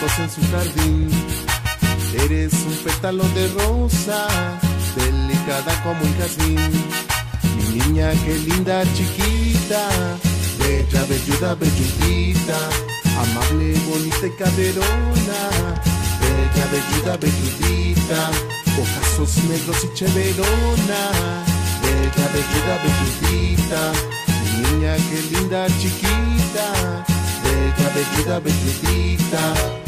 flores en su jardín. Eres un pétalo de rosa, delicada como un jazmín. Mi niña, qué linda chiquita, bella, velluda, velludita, amable, bonita y caderona, bella, velluda, velludita, ojazos negros y cheverona, bella, velluda, velludita. Mi niña, qué linda chiquita, bella, velluda, velludita.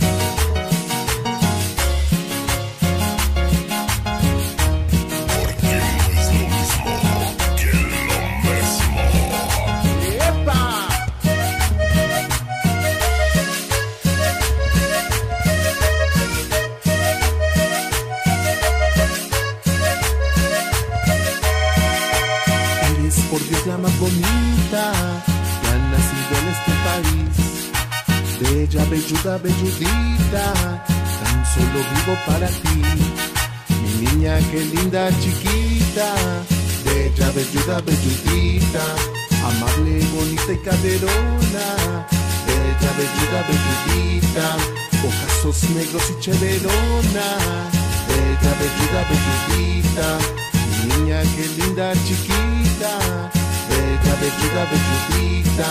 Por Dios la más bonita que ha nacido en este país. Bella, velluda, velludita, tan solo vivo para ti. Mi niña, qué linda chiquita, bella, velluda, velludita, amable, bonita y caderona, bella, velluda, velludita, ojazos negros y cheverona, bella, velluda, velludita. Mi niña, qué linda chiquita, bella, velluda, velludita.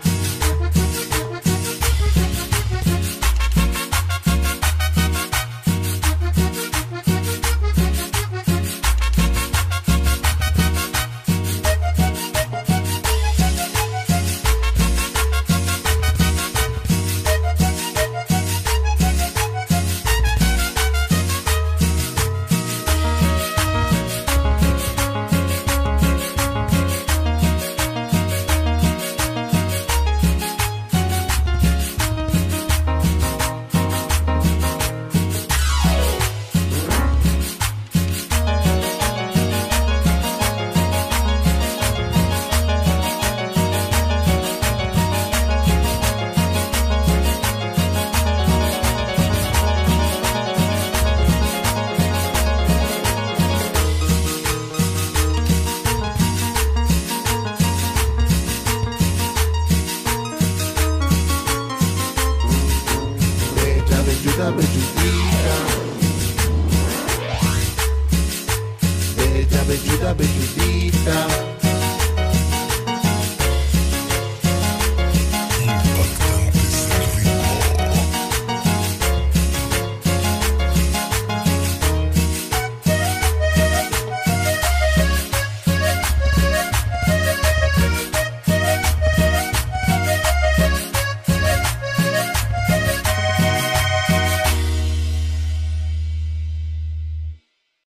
Velluda, velludita, bella, velluda, velludita.